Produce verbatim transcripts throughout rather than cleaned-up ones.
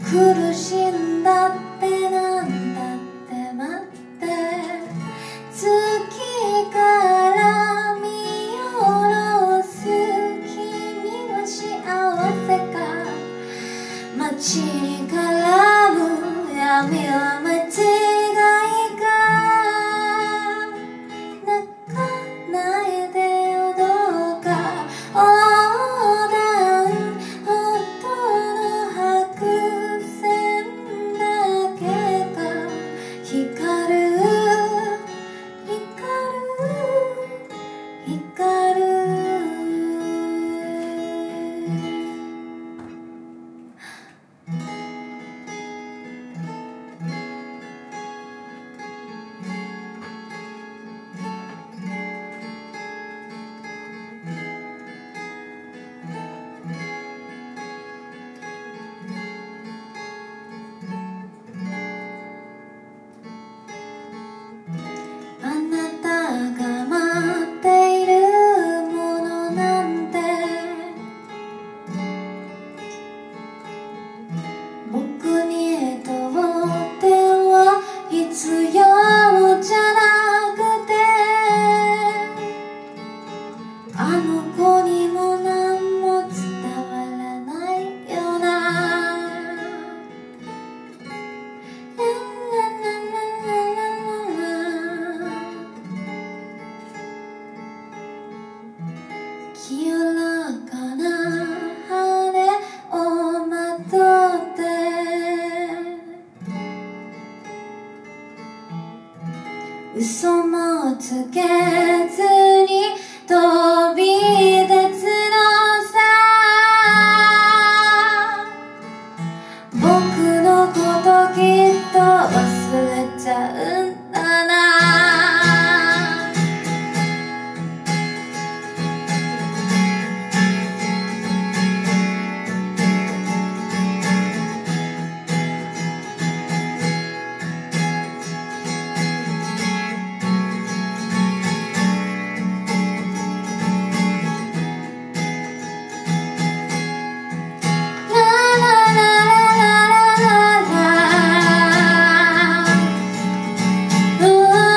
苦しんだってなんだって待って月から見下ろす君は幸せか街に絡む闇は間違いか泣かないでよどうか横断歩道の白線だけが光る光る光るあなたが待っているものなんて僕にとっては必要じゃなくてあの子にも何も伝わらないよなラララララララ清らかな羽をまとって嘘もつけずに飛び立つのさ僕のこときっと忘れちゃうんだなうわ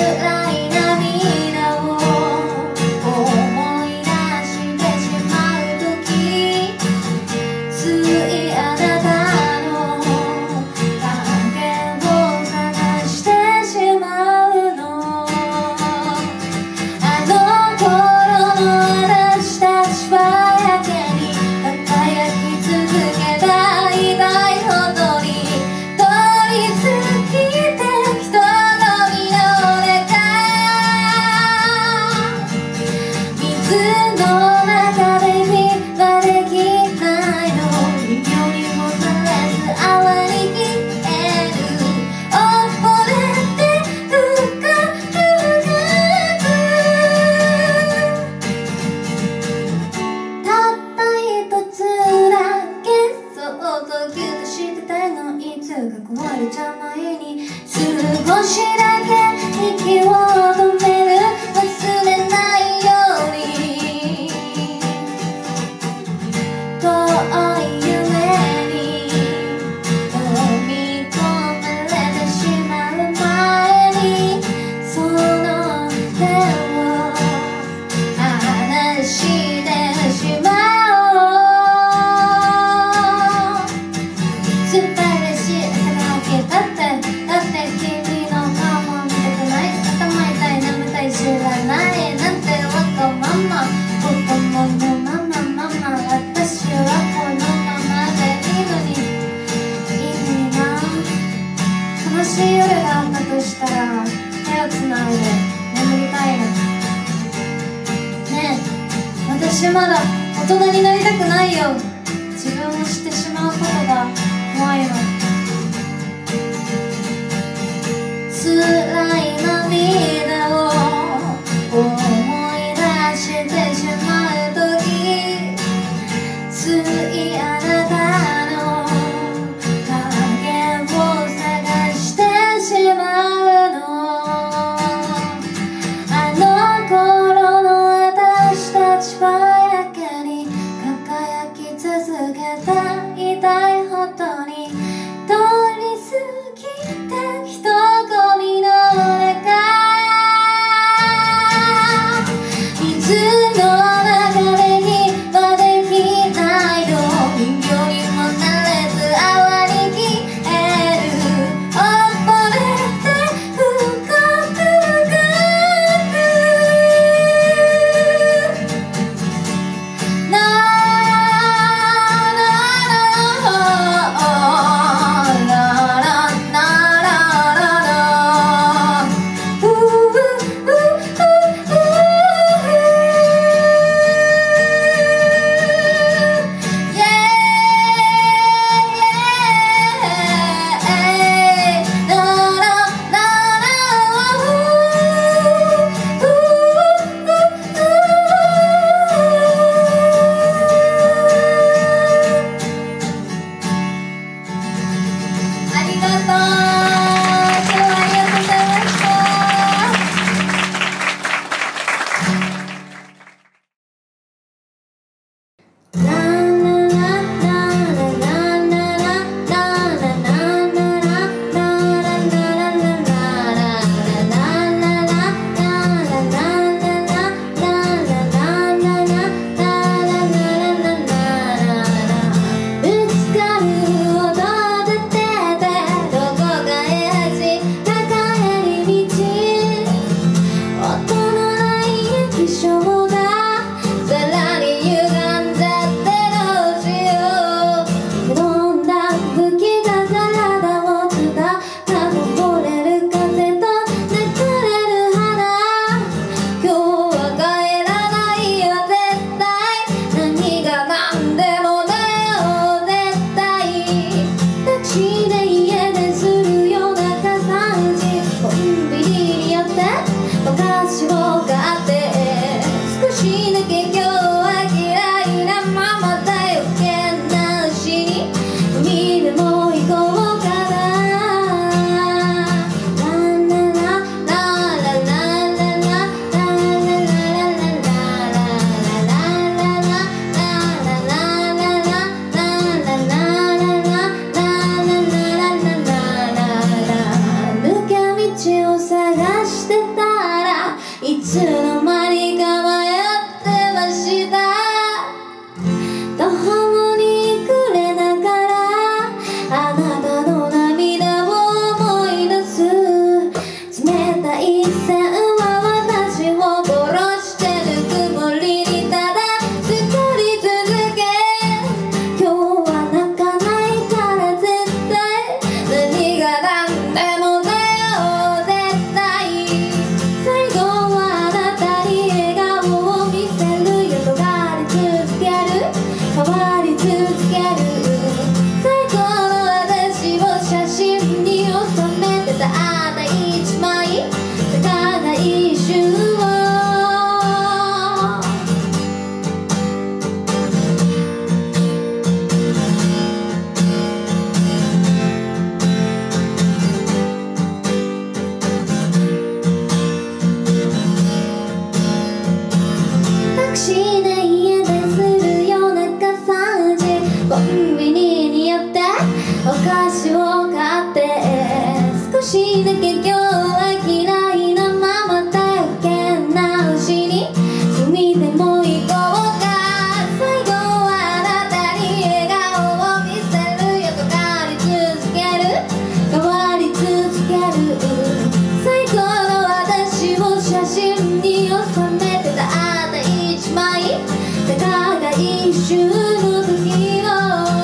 い涙を思い出してしまうとき、ついあなたの影を探してしまうの。あの頃の私たちはやけに輝き続けたいたいほどに通り過ぎて人の身の中、水の中で見はできないの。微妙にもされず泡に消える溺れて深くたった一つだけそっとギュッとしてたいの。いつか壊れちゃう前に少しだけ息を止める、忘れないように遠い夢に飛び込まれてしまう前にその手を離してしまおう。酸っぱいし朝が起きたってだって君の顔も見たくない。頭痛い眠たい知らないなんてわがまま僕ものままママ、私はこのままでいいのにいいのにな。悲しい夜があったとしたら手をつないで眠りたいの。ねえ、私まだ大人になりたくないよ。自分を知ってしまうことが怖いの。辛い涙を思い出してしまうとき、ついあなたの影を探してしまうの。あの頃の私たちはやけに輝き続つの間にか迷ってました。途方に暮れながらあなたの涙を思い出す。冷たい線は私を殺してぬくもりにただ浸り続け、今日は泣かないから絶対、何が何でもだよ絶対。最後はあなたに笑顔を見せるよ。尖り続ける、変わり続ける。最後の私を写真に収めてたあな一枚たかが一瞬を。タクシーで家出する夜中さんじ、コンビニに寄ってお菓子を買って、少しだけ今日は嫌いなままだけ直しに隅でも行こうか。最後はあなたに笑顔を見せるよ。尖り続ける、変わり続ける。最後の私を写真に収めてたあな一枚たかが一瞬の時を。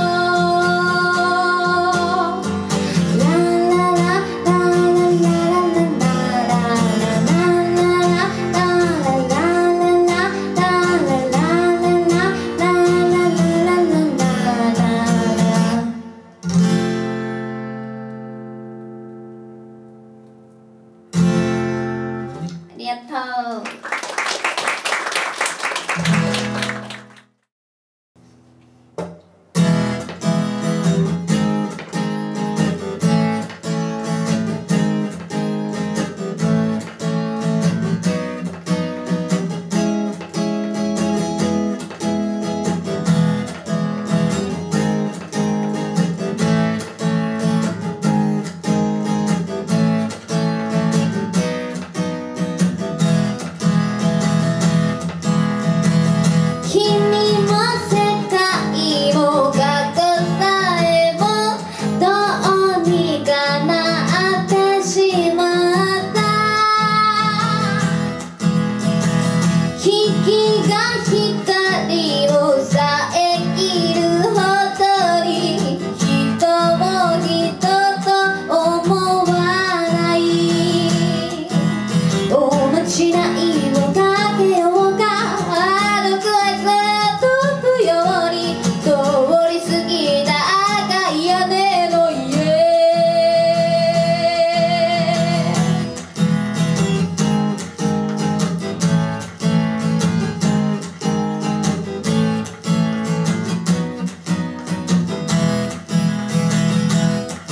ありがとう。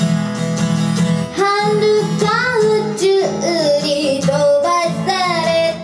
はるか宇宙に飛ばされ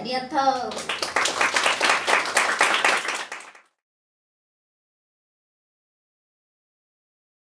りがとう。